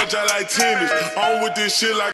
watch, I like tennis. On with this shit like